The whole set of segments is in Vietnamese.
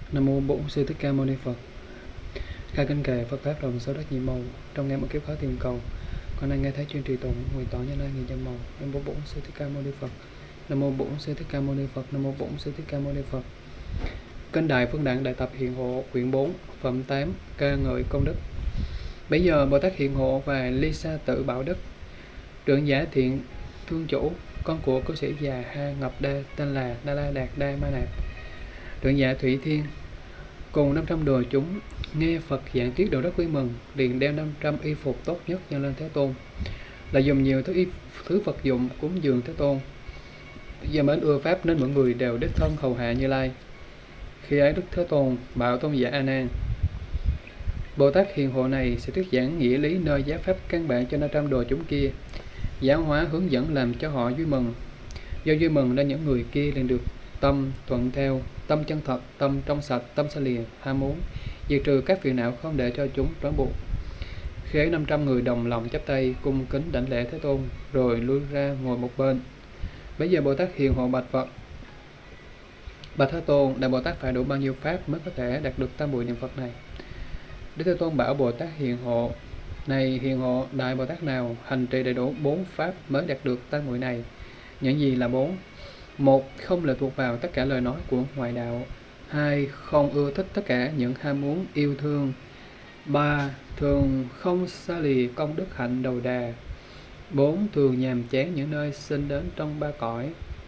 Nam mô Bổn Sư Thích Ca Mâu Ni Phật. Khai kinh kệ Phật pháp đồng số đất nhiệm màu, trong ngày một kiếp khó tìm cầu. Con nay nghe thấy chuyên trì tụng, nguyện tỏ nhân lai nghìn trăm màu. Nam mô Bổn Sư Thích Ca Mâu Ni Phật. Nam mô Bổn Sư Thích Ca Mâu Ni Phật. Nam mô Bổn Sư Thích Ca Mâu Ni Phật. Kinh Đại Phương Đặng Đại Tập Hiện Hộ, quyển 4, phẩm 8, ca ngợi công đức. Bây giờ Bồ Tát Hiện Hộ và Ly Sa Tự Bảo Đức, trưởng giả thiện thương chủ, con của cư sĩ già Ha Ngập Đa, tên là Na La Đạt Đa Ma Nạp, trưởng giả Thủy Thiên, cùng 500 đồ chúng nghe Phật giảng thuyết độ rất vui mừng, liền đem 500 y phục tốt nhất dâng lên Thế Tôn, là dùng nhiều thứ Phật dụng cúng dường Thế Tôn. Do mến ưa pháp nên mọi người đều đích thân hầu hạ Như Lai. Khi ấy Đức Thế Tôn bảo tôn giả A Nan: Bồ Tát Hiền Hộ này sẽ thuyết giảng nghĩa lý nơi giáo pháp căn bản cho 500 đồ chúng kia, giáo hóa hướng dẫn làm cho họ vui mừng. Do vui mừng nên những người kia liền được tâm thuận theo, tâm chân thật, tâm trong sạch, tâm xa lìa ham muốn, diệt trừ các phiền não không để cho chúng trói buộc. Khi ấy 500 người đồng lòng chắp tay cung kính đảnh lễ Thế Tôn, rồi lui ra ngồi một bên. Bây giờ Bồ Tát Hiền Hộ bạch Phật: Bạch Thế Tôn, Đại Bồ Tát phải đủ bao nhiêu pháp mới có thể đạt được tam muội niệm Phật này? Đức Thế Tôn bảo Bồ Tát Hiền Hộ: Này Hiền Hộ, Đại Bồ Tát nào hành trì đầy đủ 4 pháp mới đạt được tam muội này? Những gì là 4? 1. Không lệ thuộc vào tất cả lời nói của ngoại đạo. 2. Không ưa thích tất cả những ham muốn yêu thương. 3. Thường không xa lìa công đức hạnh đầu đà. 4. Thường nhàm chán những nơi sinh đến trong ba cõi.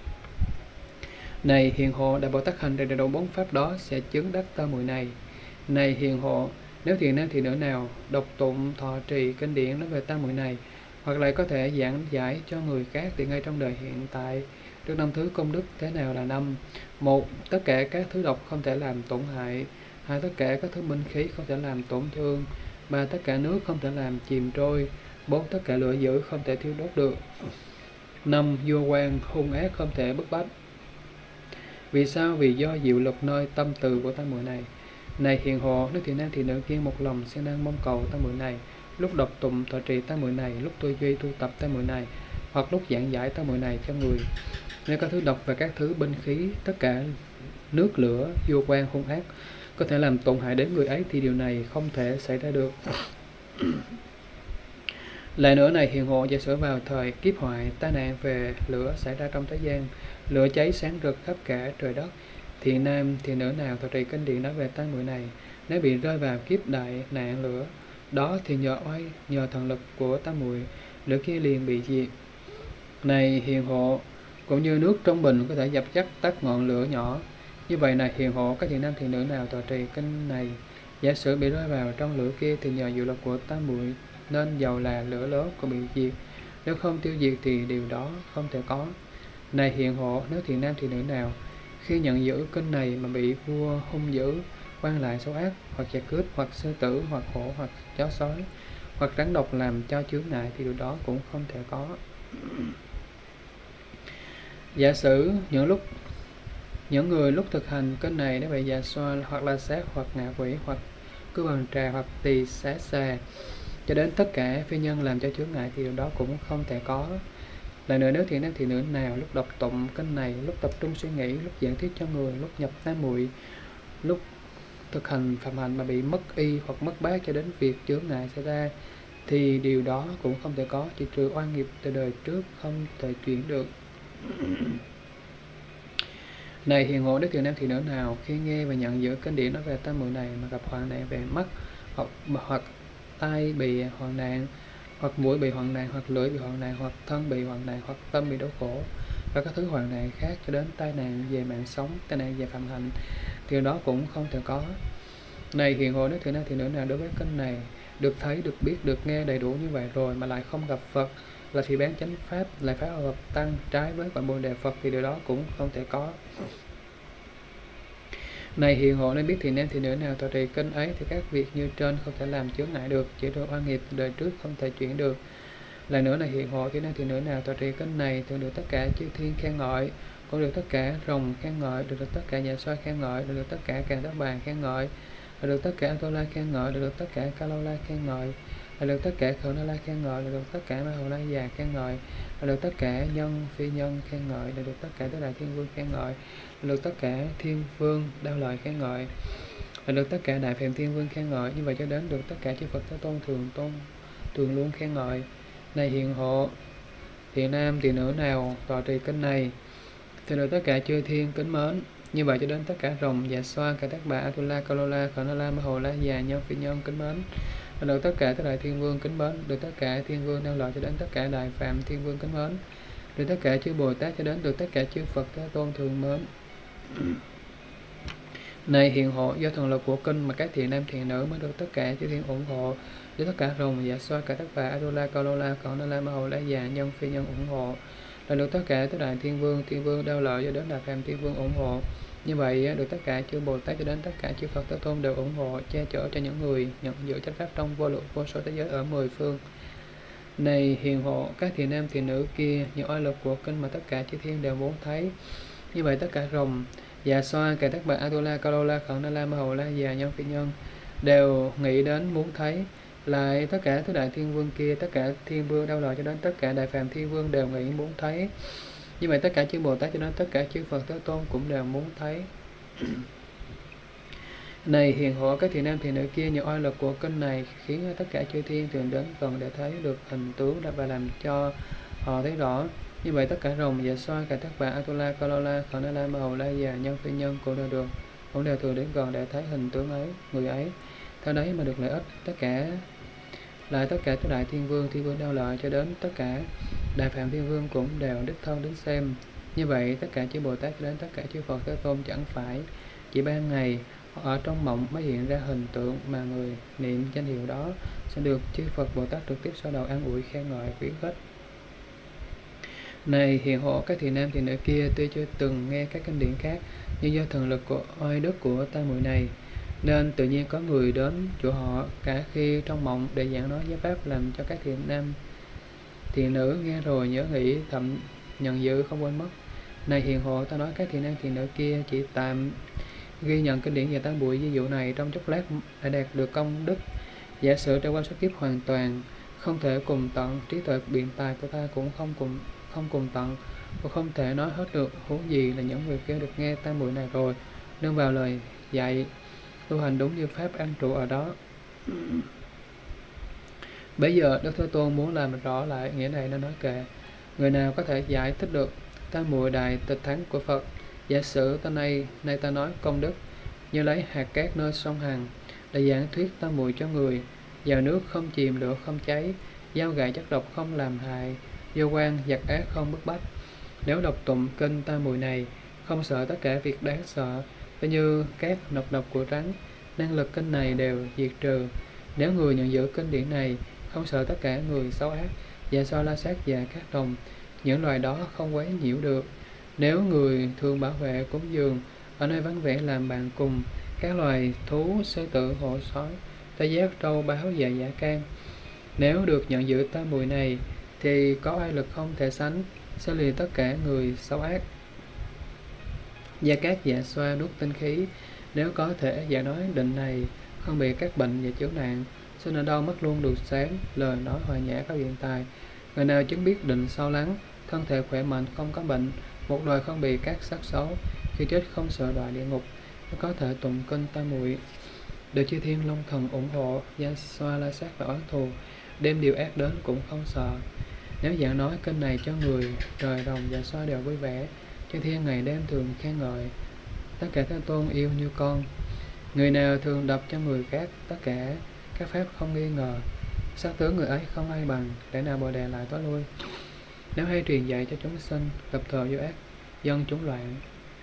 Này Hiền Hộ, Đại Bồ Tát hành trì đầy đủ 4 pháp đó sẽ chứng đắc tam muội này. Này Hiền Hộ, nếu thiện nam thiện nữ nào đọc tụng thọ trì kinh điển nói về tam muội này, hoặc lại có thể giảng giải cho người khác, thì ngay trong đời hiện tại được 5 thứ công đức. Thế nào là 5? 1. Tất cả các thứ độc không thể làm tổn hại. 2. Tất cả các thứ binh khí không thể làm tổn thương. 3. Tất cả nước không thể làm chìm trôi. 4. Tất cả lửa dữ không thể thiêu đốt được. 5. Vua quan hung ác không thể bức bách. Vì sao? Vì do diệu lực nơi tâm từ của tam muội này. Này Hiền Hộ, nếu thiện nam thiện nữ kia một lòng siêng năng mong cầu tam muội này, lúc đọc tụng thọ trì tam muội này, lúc tư duy tu tập tam muội này, hoặc lúc giảng giải tam muội này cho người, nếu các thứ độc và các thứ binh khí, tất cả nước lửa, vua quan hung ác có thể làm tổn hại đến người ấy, thì điều này không thể xảy ra được. Lại nữa, này Hiền Hộ, giả sử vào thời kiếp hoại, tai nạn về lửa xảy ra trong thế gian, lửa cháy sáng rực khắp cả trời đất, thiện nam thiện nữ nào thọ trì kinh điển nói về tam muội này, nếu bị rơi vào kiếp đại nạn lửa đó, thì nhờ thần lực của tam muội, lửa kia liền bị diệt. Này Hiền Hộ, cũng như nước trong bình có thể dập tắt ngọn lửa nhỏ, như vậy này Hiền Hộ, các thiện nam thiện nữ nào thọ trì kinh này, giả sử bị rơi vào trong lửa kia, thì nhờ diệu lực của tam muội nên dầu là lửa lớn cũng bị diệt, nếu không tiêu diệt thì điều đó không thể có. Này Hiền Hộ, nếu thiện nam thiện nữ nào khi nhận giữ kinh này mà bị vua hung dữ, quan lại xấu ác, hoặc giặc cướp, hoặc sư tử, hoặc hổ, hoặc chó sói, hoặc rắn độc làm cho chướng ngại, thì điều đó cũng không thể có. Giả sử những người lúc thực hành kinh này đã bị già xoa, hoặc la sát, hoặc ngạ quỷ, hoặc cướp bằng trà, hoặc tỳ xá xà, cho đến tất cả phi nhân làm cho chướng ngại, thì điều đó cũng không thể có. Lại nữa, nếu thiện nam thiện nữ nào lúc đọc tụng kinh này, lúc tập trung suy nghĩ, lúc giảng thuyết cho người, lúc nhập tam muội, lúc thực hành phạm hạnh mà bị mất y hoặc mất bát cho đến việc chướng ngại xảy ra, thì điều đó cũng không thể có, chỉ trừ oan nghiệp từ đời trước không thể chuyển được. Này Hiền Hộ, nếu thiện nam thiện nữ nào khi nghe và nhận giữ kinh điển nói về tam muội này mà gặp hoạn nạn về mắt, hoặc tai bị hoạn nạn, hoặc mũi bị hoạn nạn, hoặc lưỡi bị hoạn nạn, hoặc thân bị hoạn nạn, hoặc tâm bị đau khổ, và các thứ hoạn nạn khác cho đến tai nạn về mạng sống, tai nạn về phạm hạnh, thì đó cũng không thể có. Này Hiền Hộ, nếu thiện nam thiện nữ nào đối với kinh này được thấy, được biết, được nghe đầy đủ như vậy rồi mà lại không gặp Phật, là phỉ báng chánh pháp, lại phải hợp tăng trái với quả Bồ Đề Phật, thì điều đó cũng không thể có. Này Hiền Hộ, nên biết thiện nam thiện nữ nào thọ trì kinh ấy, thì các việc như trên không thể làm chướng ngại được, chỉ trừ oan nghiệp từ đời trước không thể chuyển được. Lại nữa, này Hiền Hộ, thiện nam thiện nữ nào thọ trì kinh này thường được tất cả chư thiên khen ngợi, cũng được tất cả rồng khen ngợi, được tất cả nhà soi khen ngợi, được tất cả Càn Tát Bàn khen ngợi, được tất cả Atula khen ngợi, được tất cả Kalola khen ngợi, là được tất cả Khẩu Na La khen ngợi, là được tất cả Ma Hầu La già khen ngợi, là được tất cả nhân phi nhân khen ngợi, là được tất cả tứ đại thiên vương khen ngợi, là được tất cả thiên vương đao lợi khen ngợi, là được tất cả đại phạm thiên vương khen ngợi. Như vậy cho đến được tất cả chư Phật Thế Tôn thường luôn khen ngợi. Này hiền hộ, thiện nam thiện nữ nào tọa trì kinh này thì được tất cả chư thiên kính mến. Như vậy cho đến tất cả rồng, dạ xoa, cả tác bà, Atula, Kalola, Khởi Na La, Ma Hầu La già, nhân phi nhân kính mến, là được tất cả các đại thiên vương kính mến, được tất cả thiên vương đao lợi cho đến tất cả đại phạm thiên vương kính mến, được tất cả chư Bồ Tát cho đến được tất cả chư Phật Thế Tôn thường mến. Này hiền hộ, do thần lực của kinh mà các thiện nam thiện nữ mới được tất cả chư thiên ủng hộ, được tất cả rồng, dạ xoa, cả tác bà, Atula, Kalola, Khởi Na La, Ma Hầu La già, nhân phi nhân ủng hộ, là được tất cả tứ đại thiên vương đao lợi cho đến đại phạm thiên vương ủng hộ. Như vậy được tất cả chư Bồ Tát cho đến tất cả chư Phật Thế Tôn đều ủng hộ, che chở cho những người nhận giữ chánh pháp trong vô lượng vô số thế giới ở 10 phương. Này hiền hộ, các thiện nam thiện nữ kia những oai lực của kinh mà tất cả chư thiên đều muốn thấy. Như vậy tất cả rồng, dạ xoa, cả tác bà, Atula, Kalola, Khởi Na La, Ma Hầu La già, nhân phi nhân đều nghĩ đến muốn thấy. Lại tất cả tứ đại thiên vương kia, tất cả thiên vương đao lợi cho đến tất cả đại phạm thiên vương đều nghĩ muốn thấy. Như vậy tất cả chư Bồ Tát cho đến tất cả chư Phật Thế Tôn cũng đều muốn thấy. Này hiền hộ, các thiện nam thiện nữ kia nhờ oai lực của kinh này khiến tất cả chư thiên thường đến gần để thấy được hình tướng và làm cho họ thấy rõ. Như vậy tất cả rồng, dạ xoa, cả tác bà, Atula, Kalola, Khởi Na La, Ma Hầu La già, nhân phi nhân cũng đều thường đến gần để thấy hình tướng ấy, người ấy. Theo đấy mà được lợi ích. Tất cả tứ đại thiên vương đao lợi cho đến tất cả đại phạm thiên vương cũng đều đích thân đến xem. Như vậy tất cả chư Bồ Tát cho đến tất cả chư Phật Thế Tôn chẳng phải chỉ ban ngày họ ở trong mộng mới hiện ra hình tượng, mà người niệm danh hiệu đó sẽ được chư Phật Bồ Tát trực tiếp sau đầu an ủi khen ngợi khuyến khích. Này hiền hộ, các thiện nam thiện nữ kia tuy chưa từng nghe các kinh điển khác, nhưng do thần lực của oai đức của tam muội này nên tự nhiên có người đến chỗ họ cả khi trong mộng để giảng nói giáo pháp, làm cho các thiện nam thiện nữ nghe rồi nhớ nghĩ thậm nhận giữ không quên mất. Này hiền hộ, ta nói các thiện nam thiện nữ kia chỉ tạm ghi nhận kinh điển và tam muội ví dụ này trong chốc lát đã đạt được công đức. Giả sử trải qua số kiếp hoàn toàn không thể cùng tận, trí tuệ biện tài của ta cũng không cùng tận, và không thể nói hết được, huống gì là những người kia được nghe tam muội này rồi nương vào lời dạy tu hành đúng như pháp an trụ ở đó. Bây giờ Đức Thế Tôn muốn làm rõ lại nghĩa này nên nói kệ: người nào có thể giải thích được tam muội đại tịch thắng của Phật? Giả sử ta nay ta nói công đức như lấy hạt cát nơi sông Hằng để giảng thuyết tam muội cho người: vào nước không chìm, lửa không cháy, dao gậy chất độc không làm hại, vô quan giặc ác không bức bách. Nếu đọc tụng kinh tam muội này, không sợ tất cả việc đáng sợ, phải như các nọc độc của rắn, năng lực kinh này đều diệt trừ. Nếu người nhận giữ kinh điển này, không sợ tất cả người xấu ác, dạ xoa, la sát và các đồng, những loài đó không quấy nhiễu được. Nếu người thường bảo vệ cúng dường ở nơi vắng vẻ làm bạn cùng các loài thú, sư tử, hổ, sói, tê giác, trâu, báo và dã can, nếu được nhận giữ tam muội này thì có ai lực không thể sánh, sẽ lìa tất cả người xấu ác. Gia Cát dạ xoa nuốt tinh khí, nếu có thể dạ nói định này, không bị các bệnh và chướng nạn, sinh ở đâu mất luôn được sáng, lời nói hòa nhã có biện tài. Người nào chứng biết định sâu lắng, thân thể khỏe mạnh không có bệnh, một đời không bị các sắc xấu, khi chết không sợ đọa địa ngục, có thể tụng kinh tam muội, được chư thiên long thần ủng hộ, gia xoa, la sát và oán thù, đem điều ác đến cũng không sợ. Nếu giảng nói kinh này cho người, trời rồng dạ xoa đều vui vẻ, chư thiên ngày đêm thường khen ngợi, tất cả Thế Tôn yêu như con. Người nào thường đọc cho người khác tất cả các pháp không nghi ngờ, sắc tướng người ấy không ai bằng, để nào bồ đề lại tối lui. Nếu hay truyền dạy cho chúng sinh, gặp thờ vô ác, dân chúng loạn.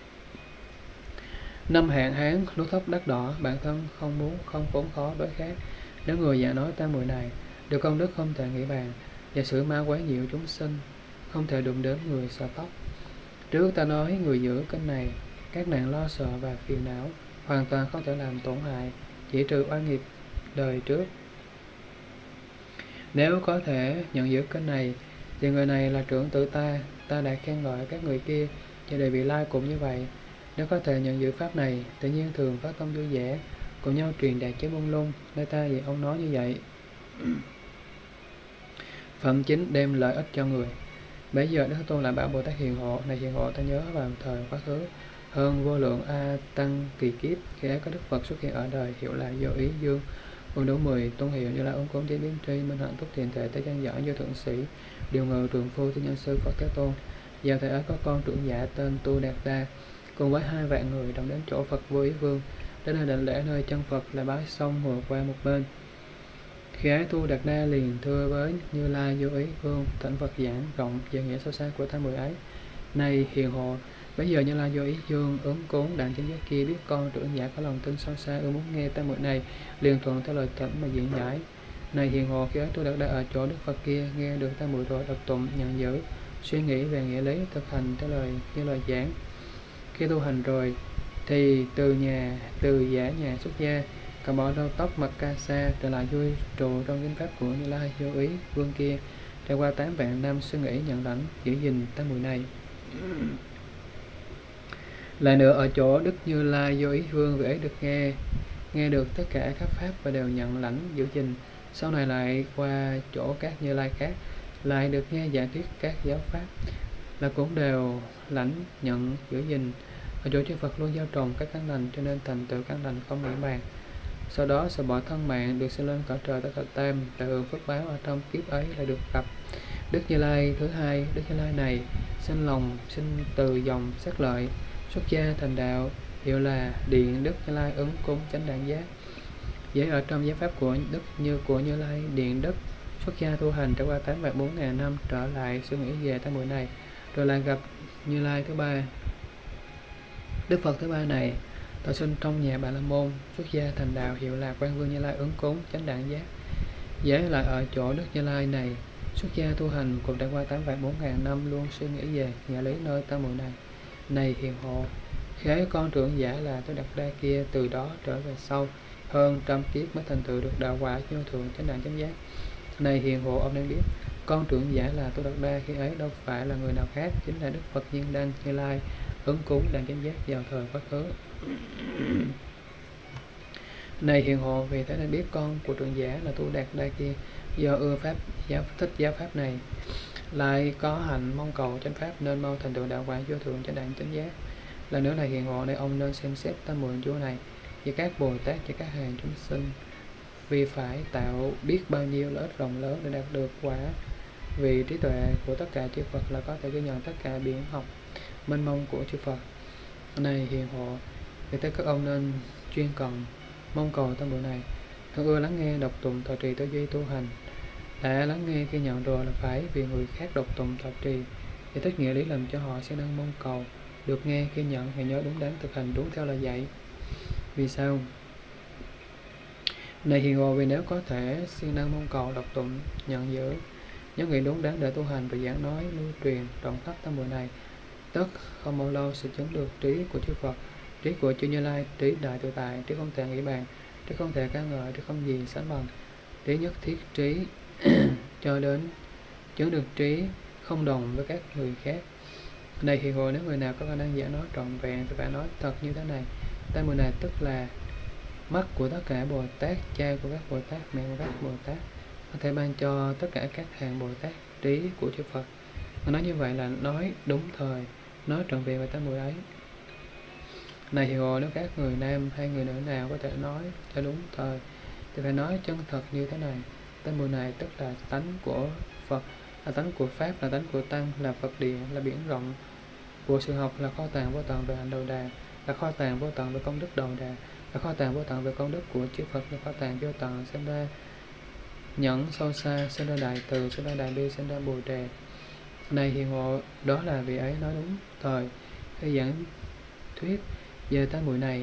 Năm hạn hán, lúa thóc đắt đỏ, bản thân không muốn, không khốn khó đối khác. Nếu người giảng nói tam muội này, được công đức không thể nghĩ bàn. Giả sử ma quấy nhiễu chúng sinh, không thể đụng đến người sợ tóc. Trước ta nói người giữ kinh này, các nạn lo sợ và phiền não hoàn toàn không thể làm tổn hại, chỉ trừ oan nghiệp đời trước. Nếu có thể nhận giữ kinh này, thì người này là trưởng tử ta đã khen gọi các người kia, và đời vị lai cũng như vậy. Nếu có thể nhận giữ pháp này, tự nhiên thường phát tâm vui vẻ, cùng nhau truyền đạt chế môn lung, nơi ta vì ông nói như vậy. Phẩm chính đem lợi ích cho người. Bấy giờ Đức Thế Tôn lại bảo Bồ Tát Hiền Hộ: Này Hiền Hộ, ta nhớ vào thời quá khứ hơn vô lượng a tăng kỳ kiếp, khi ấy có Đức Phật xuất hiện ở đời, hiệu là Vô Ý Dương, Vương đủ 10, tôn hiệu Như Lai Ứng Cúng Chế Biến Tri, Minh Hạnh Túc Thiền Thể, Tế Chân Dẫn, Vô Thượng Sĩ, Điều Ngự Trường Phu, Thiên Nhân Sư Phật Thế Tôn. Vào thời ấy có con trưởng giả tên Tu Đạt Đa cùng với 2 vạn người đồng đến chỗ Phật Vô Ý Vương, đến nơi định lễ nơi chân Phật, là bái xong ngồi qua một bên. Khi ấy Tu Đạt Đa liền thưa với Như Lai Vô Ý Vương, thỉnh Phật giảng rộng về nghĩa sâu xa của tháng 10 ấy. Này Hiền Hộ, bây giờ Như Lai Vô Ý Dương ứng cúng đặng chánh giác kia biết con trưởng giả có lòng tin sâu xa ưa muốn nghe tháng 10 này, liền thuận theo lời thỉnh mà diễn giải. Này Hiền Hộ, khi ấy Tu Đạt Đa ở chỗ Đức Phật kia nghe được tháng 10 rồi, đọc tụng nhận giữ, suy nghĩ về nghĩa lý, thực hành theo lời như lời giảng. Khi tu hành rồi thì từ giả nhà xuất gia, cởi bỏ râu tóc, mặc ca sa, trở lại vui trụ trong kinh pháp của Như Lai Vô Ý Vương kia, trải qua 8 vạn năm suy nghĩ nhận lãnh giữ gìn tháng 10 này. Lại nữa ở chỗ Đức Như Lai Vô Ý Vương, vị ấy được nghe được tất cả các pháp và đều nhận lãnh giữ gìn. Sau này lại qua chỗ các Như Lai khác, lại được nghe giải thuyết các giáo pháp, là cũng đều lãnh nhận giữ gìn. Ở chỗ chư Phật luôn gieo trồng các căn lành, cho nên thành tựu căn lành không nghĩ bàn. Sau đó sợ bỏ thân mạng, được sinh lên cõi trời Tất Cả Tam, đã hưởng phước báo ở trong kiếp ấy là được gặp Đức Như Lai thứ hai. Đức Như Lai này sinh từ dòng sắc lợi, xuất gia thành đạo, hiệu là Điện Đức Như Lai Ứng Cúng Chánh Đẳng Giác. Giới ở trong giáo pháp của Như Lai Điện Đức, xuất gia tu hành trải qua 8 vạn 4 ngàn năm, trở lại suy nghĩ về tháng 10 này, rồi lại gặp Như Lai thứ ba. Đức Phật thứ ba này thọ sinh trong nhà Bà La Môn, xuất gia thành đạo, hiệu là Quan Vương Như Lai Ứng Cúng Chánh Đẳng Giác. Giới lại ở chỗ Đức Như Lai này, xuất gia tu hành cùng trải qua 8 vạn 4 ngàn năm, luôn suy nghĩ về nghĩa lý nơi tháng 10 này. Này Hiền Hộ, khi ấy con trưởng giả là Tu Đạt Đa kia từ đó trở về sau hơn trăm kiếp mới thành tựu được đạo quả vô thượng chánh đẳng chánh giác. Này Hiền Hộ, ông nên biết con trưởng giả là Tu Đạt Đa khi ấy đâu phải là người nào khác, chính là Đức Phật Nhiên Đăng Như Lai Ứng Cúng đẳng chánh giác vào thời quá khứ. Này Hiền Hộ, vì thế nên biết con của trưởng giả là Tu Đạt Đa kia do ưa pháp thích giáo pháp này, lại có hạnh mong cầu chánh pháp, nên mau thành tựu đạo quả vô thượng chánh đẳng chánh giác. Là nữa này Hiền Hộ, này ông nên xem xét tam mười chúa này với các Bồ Tát và các hàng chúng sinh, vì phải tạo biết bao nhiêu lợi ích rộng lớn để đạt được quả. Vì trí tuệ của tất cả chư Phật là có thể ghi nhận tất cả biển học mênh mông của chư Phật. Này Hiền Hộ, vì thế các ông nên chuyên cần mong cầu tam mười này, thường ưa lắng nghe đọc tụng thọ trì tư duy tu hành. Đã lắng nghe ghi nhận rồi là phải vì người khác đọc tụng thọ trì để thích nghĩa lý làm cho họ sẽ năng mong cầu được nghe ghi nhận, hãy nhớ đúng đắn thực hành đúng theo lời dạy. Vì sao? Này Hiền Hộ, vì nếu có thể siêng năng mong cầu đọc tụng nhận giữ, nhớ nghĩ đúng đắn để tu hành và giảng nói lưu truyền rộng khắp tam mười này, tất không bao lâu sẽ chứng được trí của chư Phật, trí của chư Như Lai, trí đại tự tại, trí không thể nghĩ bàn, trí không thể ca ngợi, trí không gì sánh bằng, trí nhất thiết trí cho đến chứng được trí không đồng với các người khác. Này Hiền Hộ, nếu người nào có khả năng giải nói trọn vẹn thì phải nói thật như thế này. Tam mười này tức là mắt của tất cả Bồ Tát, cha của các Bồ Tát, mẹ của các Bồ Tát, có thể ban cho tất cả các hàng Bồ Tát trí của chư Phật. Mà nói như vậy là nói đúng thời, nói trọn vẹn về tam mười ấy. Này Hiền Hộ, nếu các người nam hay người nữ nào có thể nói cho đúng thời thì phải nói chân thật như thế này. Tam mười này tức là tánh của Phật, là tánh của Pháp, là tánh của Tăng, là Phật địa, là biển rộng của sự học, là kho tàng vô tận về hạnh đầu đà, là kho tàng vô tận về công đức đầu đà, là kho tàng vô tận về công đức của chư Phật, là kho tàng vô tận sinh ra nhẫn sâu xa, sinh ra đại từ, sinh ra đại bi, sinh ra bồ đề. Này Hiền Hộ, đó là vị ấy nói đúng thời khi giảng thuyết về tam muội này.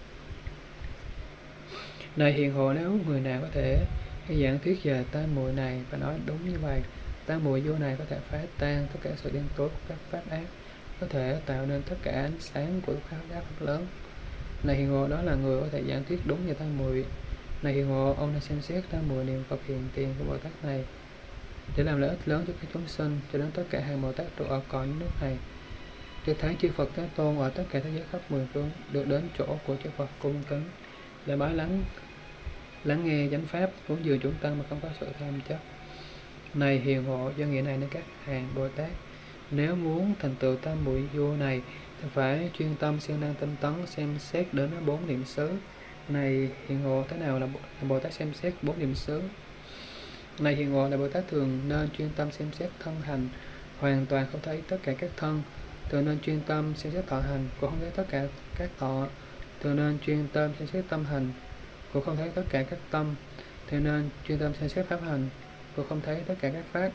Này Hiền Hộ, nếu người nào có thể khi giảng thuyết về tam muội này và nói đúng như vậy, tam muội vô này có thể phá tan tất cả sự đen tối của các pháp ác, có thể tạo nên tất cả ánh sáng của pháp ác lớn. Này Hiền Hộ, đó là người có thể giảng thuyết đúng về tam muội. Này Hiền Hộ, ông nên xem xét tam muội niệm Phật hiện tiền của Bồ Tát này để làm lợi ích lớn cho các chúng sinh, cho đến tất cả hàng Bồ Tát trụ ở cõi nước này. Được thấy chư Phật Thế Tôn ở tất cả thế giới khắp mười phương, được đến chỗ của chư Phật cung kính để bái lắng nghe chánh pháp, cũng dường chúng tăng mà không có sự tham chấp. Này hiền hộ, do nghĩa này nên các hàng Bồ Tát nếu muốn thành tựu tam muội vô này thì phải chuyên tâm siêng năng tinh tấn xem xét đến 4 niệm xứ. Này hiền hộ, thế nào là Bồ Tát xem xét 4 niệm xứ? Này hiền hộ, là Bồ Tát thường nên chuyên tâm xem xét thân hành, hoàn toàn không thấy tất cả các thân. Thường nên chuyên tâm xem xét thọ hành, cũng không thấy tất cả các thọ. Thường nên chuyên tâm xem xét tâm hành, cũng không thấy tất cả các tâm. Thường nên chuyên tâm xem xét pháp hành, cũng không thấy tất cả các pháp.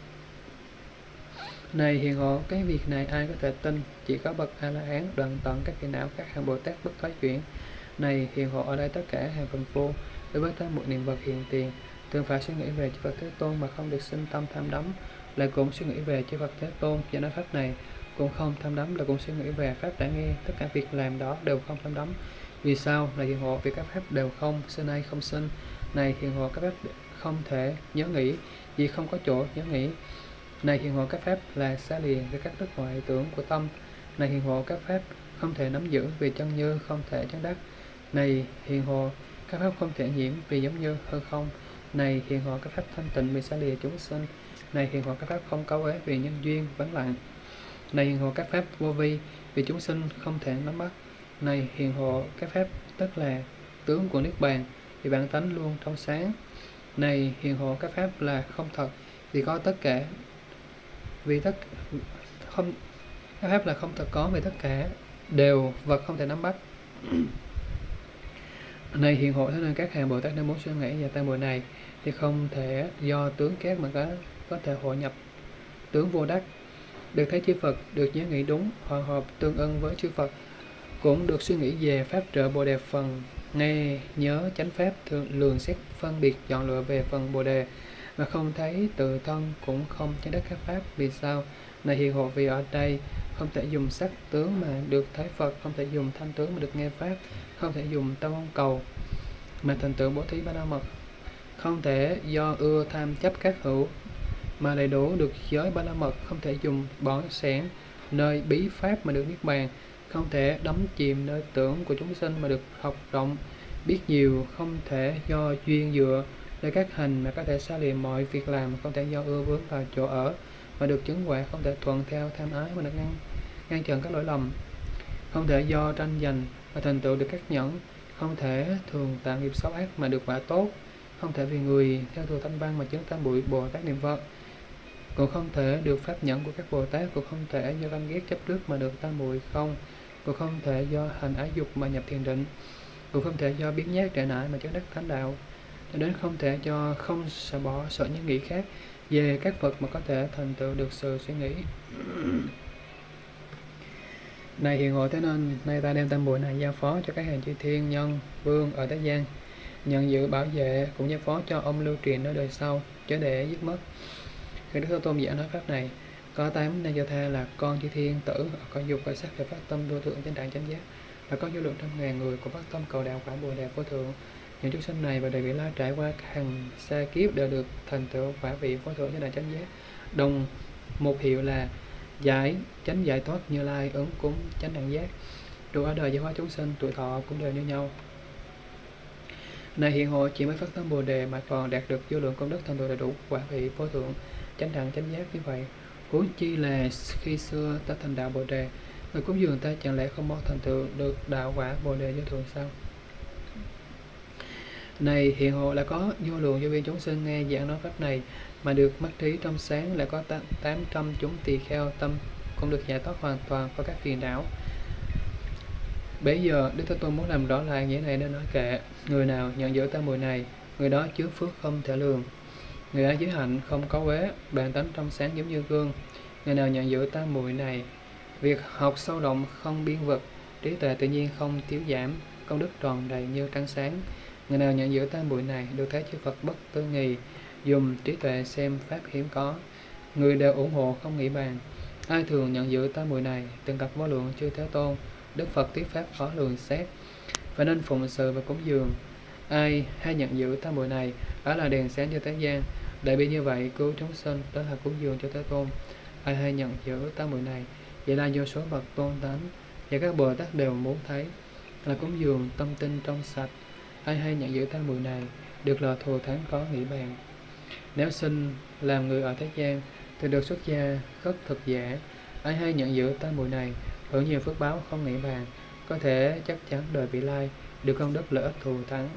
Này hiền hộ, cái việc này ai có thể tin? Chỉ có bậc A La Hán đoạn tận các phiền não, các hàng Bồ Tát bất thoái chuyển. Này hiền hộ, ở đây tất cả hàng phàm phu đối với tam muội niệm vật hiện tiền thường phải suy nghĩ về chư Phật Thế Tôn mà không được sinh tâm tham đắm, lại cũng suy nghĩ về chư Phật Thế Tôn và nói pháp này cũng không tham đắm, là cũng suy nghĩ về pháp đã nghe. Tất cả việc làm đó đều không tham đắm. Vì sao? Này hiền hộ, vì các pháp đều không sinh hay không sinh. Này hiền hộ, các pháp không thể nhớ nghĩ, vì không có chỗ nhớ nghĩ. Này hiền hộ, các pháp là xa liền với các đức ngoại tưởng của tâm. Này hiền hộ, các pháp không thể nắm giữ vì chân như không thể chứng đắc. Này hiền hộ, các pháp không thể nhiễm vì giống như hư không. Này hiền hộ, các pháp thanh tịnh vì xa lìa chúng sinh. Này hiền hộ, các pháp không cấu uế vì nhân duyên vắng lặng. Này hiền hộ, các pháp vô vi vì chúng sinh không thể nắm bắt. Này hiền hộ, các pháp tức là tướng của niết bàn vì bản tánh luôn trong sáng. Này hiền hộ, các pháp là không thật vì có tất cả, vì tất không, các pháp là không thật có vì tất cả đều vật không thể nắm bắt. Này hiền hộ, thế nên các hàng Bồ Tát nếu muốn suy nghĩ về tam muội này thì không thể do tướng khác mà có thể hội nhập tướng vô đắc, được thấy chư Phật, được nhớ nghĩ đúng, hòa hợp tương ưng với chư Phật, cũng được suy nghĩ về pháp trợ Bồ đề phần, nghe nhớ chánh pháp, thường lường xét phân biệt chọn lựa về phần Bồ đề, mà không thấy tự thân cũng không chứng đắc các pháp. Vì sao? Này hiền hộ, vì ở đây không thể dùng sắc tướng mà được thấy Phật, không thể dùng thanh tướng mà được nghe pháp, không thể dùng tâm mong cầu mà thành tựu bố thí ba la mật, không thể do ưa tham chấp các hữu mà đầy đủ được giới ba la mật, không thể dùng bỏ sẻn nơi bí pháp mà được niết bàn, không thể đắm chìm nơi tưởng của chúng sinh mà được học rộng biết nhiều, không thể do duyên dựa nơi các hành mà có thể xa lìa mọi việc làm, không thể do ưa vướng vào chỗ ở mà được chứng quả, không thể thuận theo tham ái mà được ngăn chặn các lỗi lầm, không thể do tranh giành mà thành tựu được các nhẫn, không thể thường tạo nghiệp xấu ác mà được quả tốt, không thể vì người theo thừa thanh văn mà chứng tam muội Bồ Tát niệm Phật, cũng không thể được pháp nhẫn của các Bồ Tát, cũng không thể do ganh ghét chấp trước mà được tam muội không, cũng không thể do hành ái dục mà nhập thiền định, cũng không thể do biến nhát trệ nại mà chứng đắc thánh đạo, cho đến không thể do không sợ bỏ sợ những nghĩ khác về các vật mà có thể thành tựu được sự suy nghĩ. Này hiền hộ, thế nên nay ta đem tam muội này giao phó cho các hàng chư thiên nhân vương ở thế gian nhận giữ bảo vệ, cũng giao phó cho ông lưu truyền ở đời sau, chớ để dứt mất. Khi Đức Thế Tôn giảng nói pháp này, có 8 na do tha là con chư thiên tử có dục và sắc và phát tâm vô thượng chánh đẳng chánh giác, và có vô lượng trăm ngàn người cũng phát tâm cầu đạo quả Bồ đề vô thượng. Những chúng sinh này và đời vị lai trải qua hàng xa kiếp đều được thành tựu quả vị vô thượng chánh đẳng chánh giác, đồng một hiệu là chánh giải thoát Như Lai ứng cúng chánh đẳng giác. Dù ở đời giáo hóa chúng sinh, tuổi thọ cũng đều như nhau. Này hiền hộ, chỉ mới phát tâm Bồ đề mà còn đạt được vô lượng công đức thành tựu đầy đủ quả vị vô thượng chánh đẳng chánh giác như vậy, huống chi là khi xưa ta thành đạo Bồ đề, người cúng dường ta chẳng lẽ không mau thành tựu được đạo quả Bồ đề vô thượng sao? Này hiền hộ, là có vô lượng vô biên chúng sinh nghe giảng nói pháp này mà được mắt trí trong sáng, lại có 800 chúng tỳ kheo tâm cũng được giải thoát hoàn toàn khỏi các phiền não. Bây giờ Đức Thế Tôn muốn làm rõ lại nghĩa này nên nói kệ: người nào nhận giữ tam muội này, người đó chứa phước không thể lường, người ấy giới hạnh không có uế, bản tánh trong sáng giống như gương. Người nào nhận giữ tam muội này, việc học sâu rộng không biên vực, trí tuệ tự nhiên không thiếu giảm, công đức tròn đầy như trăng sáng. Người nào nhận giữ tam muội này, được thấy chư Phật bất tư nghì, dùng trí tuệ xem pháp hiếm có, người đều ủng hộ không nghĩ bàn. Ai thường nhận giữ tam muội này, từng gặp vô lượng chư Thế Tôn, Đức Phật thuyết pháp khó lường xét, và nên phụng sự và cúng dường. Ai hay nhận giữ tam muội này, đó là đèn sáng cho thế gian. Đại bi như vậy cứu chúng sinh, đó là cúng dường cho Thế Tôn. Ai hay nhận giữ tam muội này, vậy là vô số bậc tôn tánh và các Bồ Tát đều muốn thấy, là cúng dường tâm tinh trong sạch. Ai hay nhận giữ tam muội này, được là thù thắng có nghĩ bàn. Nếu sinh làm người ở thế gian thì được xuất gia khất thực giả. Ai hay nhận giữ tam muội này, hưởng nhiều phước báo không nghĩ bàn, có thể chắc chắn đời vị lai được công đức lợi ích thù thắng.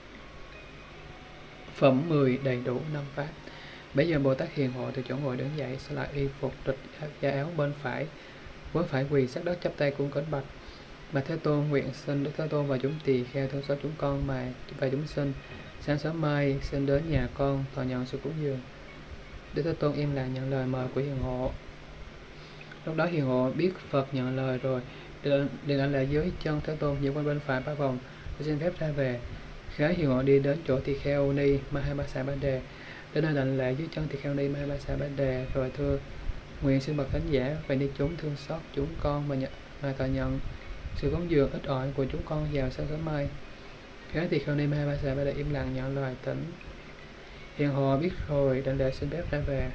Phẩm 10 đầy đủ năm pháp. Bây giờ Bồ Tát Hiền Hộ từ chỗ ngồi đứng dậy, sẽ lại y phục rịch da áo bên phải, với phải quỳ sát đất chắp tay cung kính bạch: Mà Thế Tôn, nguyện xin Đức Thế Tôn và chúng tỳ kheo thương xót chúng con và chúng sinh, sáng sớm mai xin đến nhà con thọ nhận sự cúng dường. Đức Thế Tôn im lặng nhận lời mời của Hiền Hộ. Lúc đó Hiền Hộ biết Phật nhận lời rồi, liền anh lại dưới chân Thế Tôn dựng quanh bên phải 3 vòng, để xin phép ra về. Khái Hiền Hộ đi đến chỗ tỳ kheo ni Mahapasa Ba Đề, đến nơi đảnh lễ dưới chân tỳ kheo ni Mahapasa Ba Đề, rồi thưa: Nguyện xin bậc thánh giả vậy đi chúng thương xót chúng con mà thọ nhận sự cúng dường ít ỏi của chúng con vào sáng sớm mai. Khái tỳ kheo ni Mahapasa Ba Đề im lặng nhận lời thỉnh. Hiền Hộ biết rồi, đảnh lễ xin phép ra về.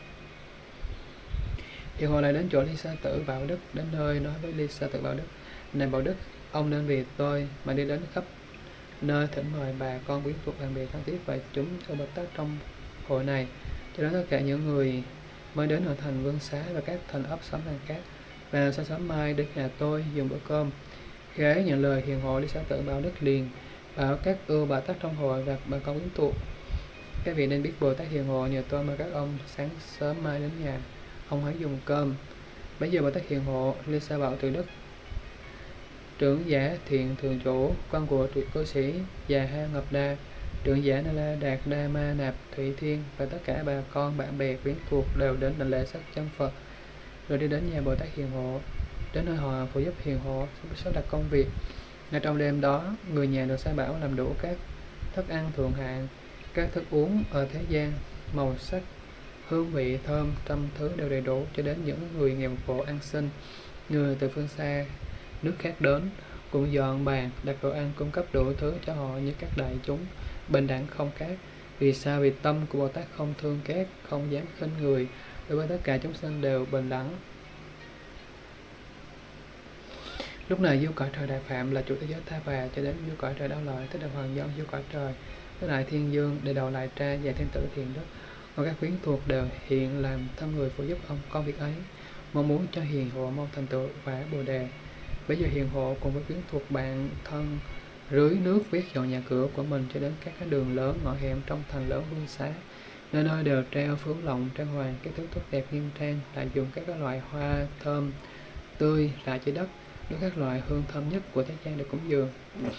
Hiền Hộ lại đến chỗ Ly Sa Tử Bảo Đức, đến nơi nói với Ly Sa Tử Bảo Đức: Này Bảo Đức, ông nên vì tôi mà đi đến khắp nơi thỉnh mời bà con quyến thuộc bạn bè thân thiết và chúng ở Bồ Tát trong hội này, cho đó tất cả những người mới đến ở thành Vương Xá và các thành ấp xóm làng khác, và sáng sớm mai đến nhà tôi dùng bữa cơm. Khế nhận lời Hiền Hộ, Ly Sa Tử Bảo Đức liền bảo các Bà Tát trong hội và bà con quyến thuộc: Các vị nên biết Bồ Tát Hiền Hộ nhờ tôi mời các ông sáng sớm mai đến nhà ông hãy dùng cơm. Bây giờ Bồ Tát Hiền Hộ, Ly Sa Bảo Từ Đức, trưởng giả Thiện Thường Chủ, con của tuyệt cư sĩ Già Ha Ngọc Đa, trưởng giả Na La Đạt Đa Ma Nạp Thủy Thiên và tất cả bà con bạn bè quyến thuộc đều đến đảnh lễ sắc chân Phật, rồi đi đến nhà Bồ Tát Hiền Hộ, đến nơi họ phụ giúp Hiền Hộ sắp đặt công việc. Ngay trong đêm đó, người nhà được sai bảo làm đủ các thức ăn thượng hạng, các thức uống ở thế gian, màu sắc, hương vị, thơm, trăm thứ đều đầy đủ cho đến những người nghèo khổ ăn xin. Người từ phương xa nước khác đến cũng dọn bàn đặt đồ ăn cung cấp đủ thứ cho họ như các đại chúng, bình đẳng không khác. Vì sao? Vì tâm của Bồ Tát không thương ghét, không dám khinh người, đối với tất cả chúng sinh đều bình đẳng. Lúc này vua cõi trời Đại Phạm là chủ thế giới Tha Bà cho đến vua cõi trời Đau Lợi, tức là hoàng dân vua cõi trời, tức lại Thiên Dương, để đầu lại tra và thiên tử Thiện Đức, còn các quyến thuộc đều hiện làm thân người phụ giúp ông công việc ấy, mong muốn cho Hiền Hộ mau thành tựu quả Bồ Đề. Bây giờ Hiền Hộ cùng với quyến thuộc bạn thân rưới nước viết dọn nhà cửa của mình cho đến các cái đường lớn ngõ hẻm trong thành lớn Vương Xá, nơi nơi đều treo phướng lộng trang hoàng các thứ tốt đẹp nghiêm trang, lại dùng các loại hoa thơm tươi rải trên đất, đối các loại hương thơm nhất của thế gian để cúng dường.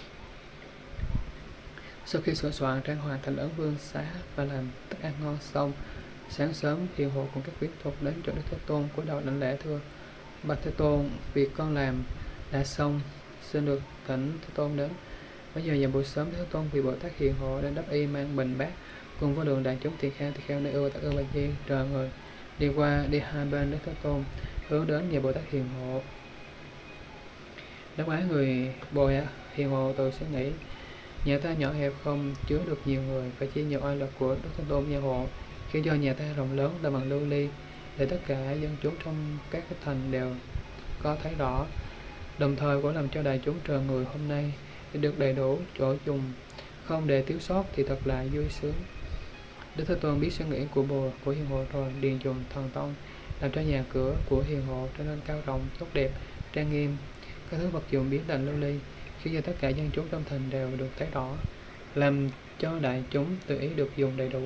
Sau khi sửa soạn trang hoàng thành lớn Vương Xá và làm thức ăn ngon xong, sáng sớm Hiền Hộ cùng các quyến thuộc đến chỗ Đức Thế Tôn cúi đầu đảnh lễ thưa: Bạch Thế Tôn, việc con làm đã xong, xin được thỉnh Thế Tôn đến. Bây giờ vào buổi sớm, Thế Tôn vì Bồ Tát Hiền Hộ đang đắp y mang bình bát cùng với lượng đại chúng tỳ kheo nơi Bồ Tát Ư Ba Di chờ người đi qua đi hai bên Đức Thế Tôn, hướng đến nhà Bồ Tát Hiền Hộ. Lúc ấy người Bồ Tát Hiền Hộ tự suy nghĩ: nhà ta nhỏ hẹp không chứa được nhiều người, phải chia nhiều oai lực của Đức Thế Tôn gia hộ, khiến cho nhà ta rộng lớn là bằng lưu ly, để tất cả dân chúng trong các cái thành đều có thấy rõ, đồng thời cũng làm cho đại chúng chờ người hôm nay để được đầy đủ chỗ dùng, không để thiếu sót thì thật là vui sướng. Đức Thế Tôn biết suy nghĩ của Hiền Hộ rồi, liền dùng thần thông làm cho nhà cửa của Hiền Hộ trở nên cao rộng, tốt đẹp, trang nghiêm, các thứ vật dụng biến thành lưu ly, khiến cho tất cả dân chúng trong thành đều được thấy rõ, làm cho đại chúng tự ý được dùng đầy đủ.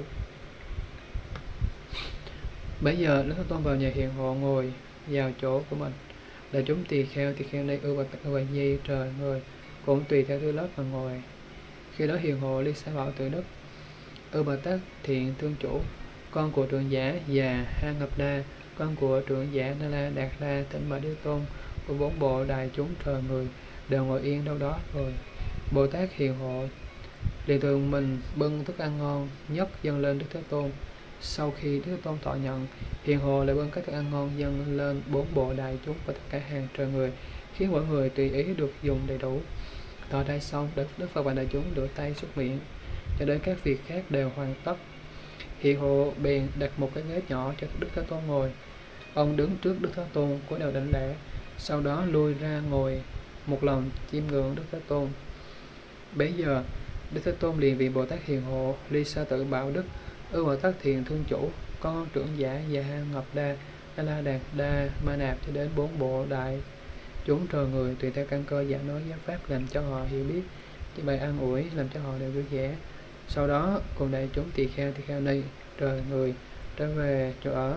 Bây giờ Đức Thế Tôn vào nhà Hiền Hộ ngồi vào chỗ của mình. Đại chúng tỳ kheo đây Ư Ba Di trời người cũng tùy theo thứ lớp mà ngồi. Khi đó Hiền Hộ Ly Sa Bảo Tự Đức, Bồ Tát Thiện Thương Chủ, con của trưởng giả Già Ha Ngập Đa, con của trưởng giả Na La Đạt La, thỉnh mời Đức Tôn của 4 bộ đại chúng trời người đều ngồi yên đâu đó rồi. Bồ Tát Hiền Hộ liền thường mình bưng thức ăn ngon nhất dâng lên Đức Thế Tôn. Sau khi Đức Thế Tôn thọ nhận, Hiền Hộ lại bưng các thức ăn ngon dâng lên 4 bộ đại chúng và tất cả hàng trời người, khiến mọi người tùy ý được dùng đầy đủ. Thọ đai xong, Đức Phật và đại chúng rửa tay súc miệng, cho đến các việc khác đều hoàn tất. Hiền Hộ bèn đặt một cái ghế nhỏ cho Đức Thế Tôn ngồi. Ông đứng trước Đức Thế Tôn cúi đầu đảnh lễ, sau đó lui ra ngồi một lòng chiêm ngưỡng Đức Thế Tôn. Bấy giờ Đức Thế Tôn liền vì Bồ Tát Hiền Hộ Ly Sa Tử Bảo Đức Ư Bồ Tát thiền thương chủ, con trưởng giả Già Ngọc Đa, A La Đạt Đa, Ma Nạp cho đến 4 bộ đại chúng trời người tùy theo căn cơ giả nói giáo pháp làm cho họ hiểu biết, chỉ bày an ủi làm cho họ đều vui vẻ. Sau đó cùng đại chúng tỳ kheo ni trời người trở về chỗ ở.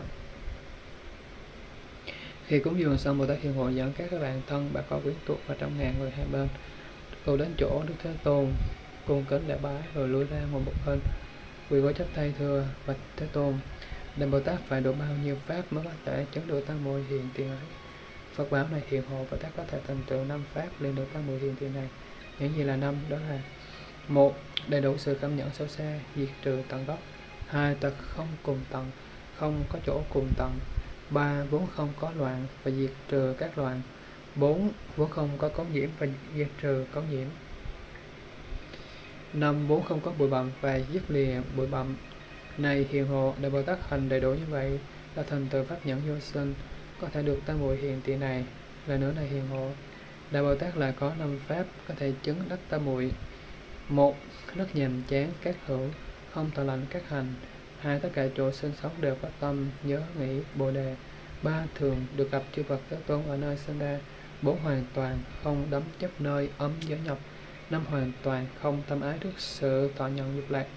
Khi cúng dường xong, Bồ Tát Hiền Hộ dẫn các bạn thân, bà con quyến thuộc và 100.000 người hai bên cùng đến chỗ Đức Thế Tôn, cung kính lễ bái rồi lui ra ngồi một bên, quỳ gối chắp tay thưa: Bạch Thế Tôn, Đại Bồ Tát phải độ bao nhiêu pháp mới có thể chứng được tam muội hiền tiền ấy? Phật bảo này: Hiền Hộ, Bồ Tát có thể thành tựu 5 pháp liền được tam muội hiền tiền này. Những gì là 5? Đó là: 1. Đầy đủ sự cảm nhận sâu xa, diệt trừ tận gốc. 2. Tật không cùng tận, không có chỗ cùng tận. 3. Vốn không có loạn và diệt trừ các loạn. 4. Vốn không có cấu nhiễm và diệt trừ cấu nhiễm. 5. Vốn không có bụi bặm và dứt lìa bụi bặm. Này Hiền Hộ, Đại Bồ Tát hành đầy đủ như vậy là thành tựu pháp nhẫn vô sinh, có thể được tam muội hiền tỷ này. Lời nữa này Hiền Hộ, Đại Bồ Tát là có 5 pháp có thể chứng đắc tam muội. 1. Rất nhàm chán các hữu, không thọ lạnh các hành. 2. Tất cả chỗ sinh sống đều có tâm nhớ nghĩ Bồ đề. 3. Thường được gặp chư Phật Thế Tôn ở nơi sinh ra. 4. Hoàn toàn không đắm chấp nơi ấm giới nhập. 5. Hoàn toàn không tâm ái trước sự thọ nhận dục lạc.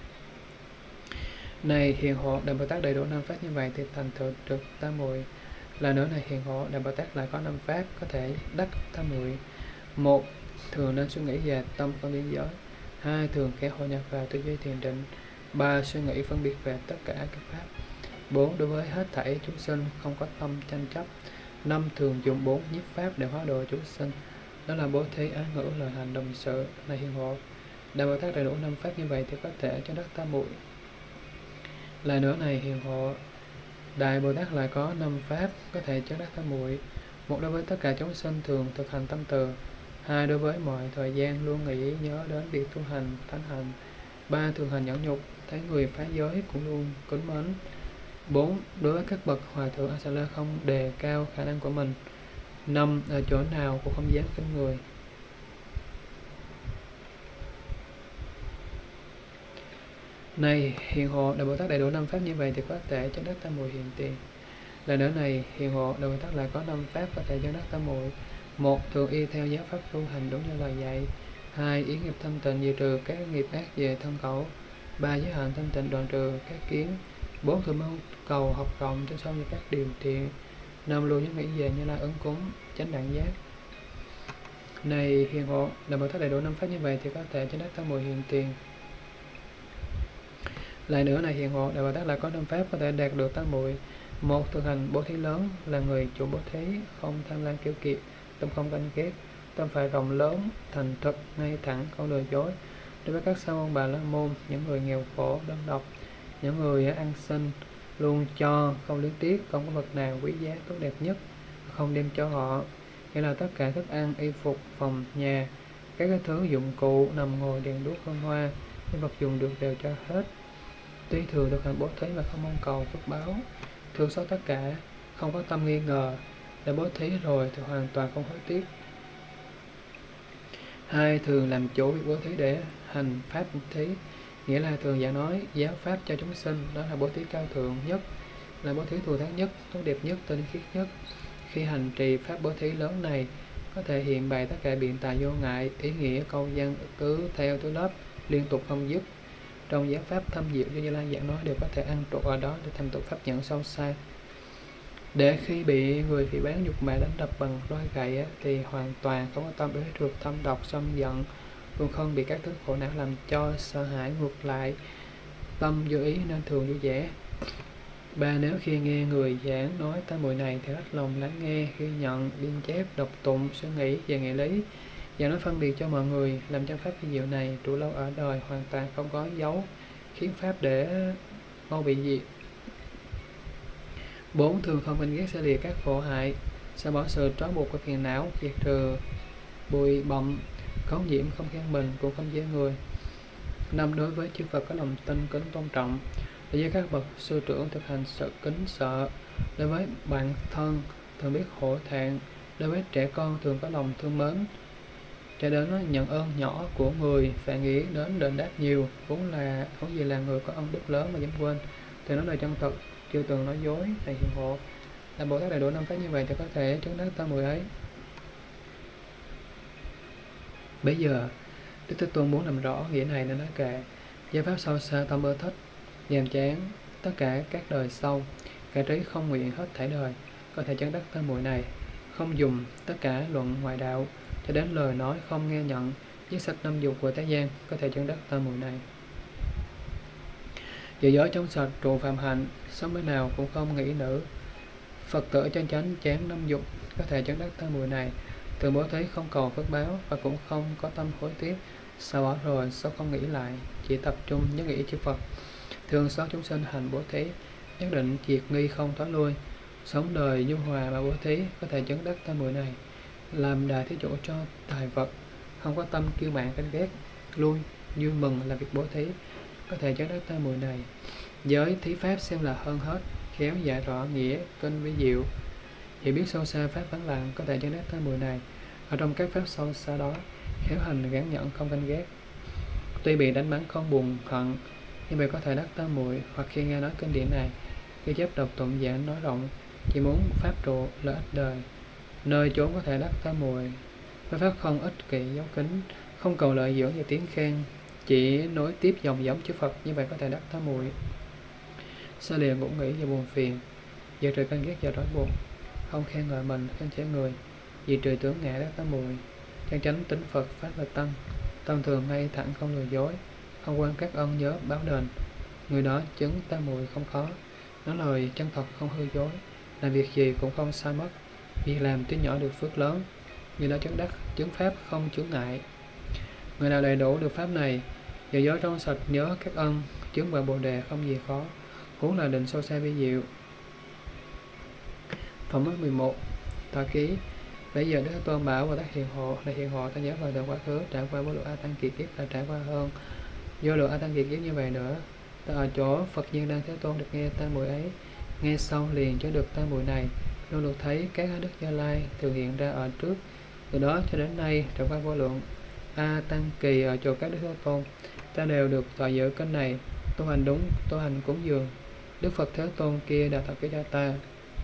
Này Hiền Hộ, Đại Bồ Tát đầy đủ 5 pháp như vậy thì thành tựu được tam muội. Là nữa này Hiền Hộ, Đại Bồ Tát lại có 5 pháp có thể đắc tam muội. 1. Thường nên suy nghĩ về tâm không biên giới. 2. Thường kẻ hội nhập vào tư duy thiền định. 3. Suy nghĩ phân biệt về tất cả các pháp. 4. Đối với hết thảy chúng sinh không có tâm tranh chấp. 5. Thường dùng 4 nhiếp pháp để hóa độ chúng sinh. Đó là bố thí, ái ngữ, lời hành, đồng sự. Này Hiền Hộ, Đại Bồ Tát đầy đủ 5 pháp như vậy thì có thể cho đắc tam muội. Lại nữa này Hiền Hộ, Đại Bồ Tát lại có 5 pháp có thể cho đắc tam muội. 1. Đối với tất cả chúng sinh thường thực hành tâm từ. 2. Đối với mọi thời gian luôn nghĩ nhớ đến việc tu hành thánh hạnh. 3. Thường hành nhẫn nhục, thấy người phá giới cũng luôn kính mến. 4. Đối với các bậc hòa thượng A Sa La không đề cao khả năng của mình. 5. Ở chỗ nào cũng không dám khinh người. Này Hiền Hộ, Đại Bồ Tát đầy đủ 5 pháp như vậy thì có thể cho đắc tam muội hiền tiền. Lời nữa này Hiền Hộ, Đại Bồ Tát lại có 5 pháp có thể cho đắc tam muội. 1. Thường y theo giáo pháp tu hành đúng như lời dạy. 2. Ý nghiệp thanh tịnh diệt trừ các nghiệp ác về thân khẩu. 3. Giới hạnh thanh tịnh đoạn trừ các kiến. 4. Thường mong cầu học rộng cho xong như các điều thiện. 5. Luôn nhớ nghĩ về Như Lai ứng cúng chánh đẳng giác. Này Hiền Hộ, Đại Bồ Tát đầy đủ 5 pháp như vậy thì có thể cho đắc tam muội hiền tiền. Lại nữa này Hiền Hộ, Đại Bồ Tát lại có 5 pháp có thể đạt được tam muội. 1. Thực hành bố thí lớn, là người chủ bố thí, không tham lam kiêu kiệt, tâm không canh ghét, tâm phải rộng lớn, thành thực, ngay thẳng, không lừa dối. Đối với các sa môn bà la môn, những người nghèo khổ, đơn độc, những người ăn xin, luôn cho, không luyến tiếc, không có vật nào quý giá tốt đẹp nhất, không đem cho họ, nghĩa là tất cả thức ăn, y phục, phòng, nhà, các cái thứ dụng cụ, nằm ngồi, đèn đuốc, hương hoa, những vật dùng được đều cho hết. Tuy thường thực hành bố thí mà không mong cầu phước báo, thương xót tất cả, không có tâm nghi ngờ, đã bố thí rồi thì hoàn toàn không hối tiếc. 2. Thường làm chủ việc bố thí để hành pháp thí, nghĩa là thường giảng nói giáo pháp cho chúng sinh, đó là bố thí cao thượng nhất, là bố thí thù thắng nhất, tốt đẹp nhất, tinh khiết nhất. Khi hành trì pháp bố thí lớn này, có thể hiện bày tất cả biện tài vô ngại, ý nghĩa câu văn cứ theo thứ lớp liên tục không dứt. Trong giáo pháp thâm diệu do Như Lai giảng nói đều có thể ăn trụ ở đó để thành tựu pháp nhẫn sâu xa. Để khi bị người phỉ báng nhục mạ đánh đập bằng roi gậy thì hoàn toàn không có tâm để trượt thâm độc xâm giận, cũng không bị các thứ khổ não làm cho sợ hãi, ngược lại tâm vô ý nên thường vui vẻ. 3. Nếu khi nghe người giảng nói tam muội này thì hết lòng lắng nghe, ghi nhận, biên chép, đọc tụng, suy nghĩ về nghĩa lý, và nói phân biệt cho mọi người, làm cho pháp vi diệu này trụ lâu ở đời, hoàn toàn không có dấu khiến pháp để mau bị diệt. 4. Thường không bên ghét sẽ lìa các khổ hại, sẽ bỏ sự trói buộc của phiền não, diệt trừ bụi bặm, cấu nhiễm, không khen mình, cũng không dễ người. 5. Đối với chư Phật có lòng tin kính tôn trọng, đối với các bậc sư trưởng thực hành sự kính sợ, đối với bạn thân thường biết hổ thẹn, đối với trẻ con thường có lòng thương mến, cho đến nhận ơn nhỏ của người, phải nghĩ đến đền đáp nhiều, huống gì là người có ân đức lớn mà dám quên. Từ nói lời chân thật, chưa từng nói dối. Này hiền hộ, là Bồ Tát đầy đủ năm pháp như vậy thì có thể chứng đắc tam muội ấy. Bây giờ Đức Thế Tôn muốn làm rõ nghĩa này nên nói kệ: giới pháp sâu xa tâm ưa thích, nhàm chán tất cả các đời sau, cả trí không nguyện hết thảy đời, có thể chứng đắc tam muội này. Không dùng tất cả luận ngoại đạo, cho đến lời nói không nghe nhận, giết sạch năm dục của thế gian, có thể chứng đắc tam muội này. Giữ giới trong sạch, trụ phạm hạnh, sống nơi nào cũng không nghĩ nữ, Phật tử chân chánh chán năm dục, có thể chứng đắc tam muội này. Từ bố thí không cầu phước báo và cũng không có tâm hối tiếc, sau bỏ rồi sao không nghĩ lại, chỉ tập trung nhớ nghĩ chư Phật, thường xót chúng sinh hành bố thí, nhất định triệt nghi không thoái lui, sống đời dung hòa mà bố thí, có thể chứng đắc tam muội này. Làm đại thí chủ cho tài vật, không có tâm kiêu mạn ganh ghét, lui như mừng là việc bố thí, có thể chứng đắc tam muội này. Giới thí pháp xem là hơn hết, khéo giải rõ nghĩa kinh vi diệu, hiểu biết sâu xa pháp vắng lặng, có thể chứng đắc tam muội này. Ở trong các pháp sâu xa đó, khéo hành gắn nhận không ganh ghét, tuy bị đánh bắn không buồn hận, nhưng vậy có thể đắc tam muội. Hoặc khi nghe nói kinh điển này, khi chép đọc tụng giảng nói rộng, chỉ muốn pháp trụ lợi ích đời, nơi chốn có thể đắc tam muội. Với pháp không ích kỷ dấu kính, không cầu lợi dưỡng như tiếng khen, chỉ nối tiếp dòng giống chư Phật, như vậy có thể đắc tam muội. Xa lìa ngủ nghĩ và buồn phiền, diệt trừ canh ghét và đói buồn, không khen ngợi mình, khen chế người, diệt trừ tướng ngã đắc tam muội. Chân chánh tính Phật pháp là tăng, tâm thường ngay thẳng không lừa dối, không quên các ân nhớ báo đền, người đó chứng tam muội không khó. Nói lời chân thật không hư dối, làm việc gì cũng không sai mất, việc làm tuy nhỏ được phước lớn, người đó chứng đắc chứng pháp không chướng ngại. Người nào đầy đủ được pháp này, giờ giới trong sạch nhớ các ân, chứng quả bồ đề không gì khó, huống là định sâu xa vi diệu. Phẩm mới 11. Thọ ký. Bây giờ Đức Thế Tôn bảo Bồ Tát Hiền Hộ, là Hiền Hộ, ta nhớ vào đời quá khứ trải qua vô lượng a tăng kỳ kiếp, là trải qua hơn vô lượng a tăng kỳ kiếp như vậy nữa. Ta ở chỗ Phật Nhiên Đăng Thế Tôn được nghe tam muội ấy, nghe xong liền cho được tam muội này, luôn được thấy các đức Như Lai thường hiện ra ở trước. Từ đó cho đến nay trải qua vô lượng a tăng kỳ ở chỗ các đức Thế Tôn, ta đều được thọ giữ kinh này, tu hành đúng, tu hành cúng dường. Đức Phật Thế Tôn kia đã thọ ký cho ta.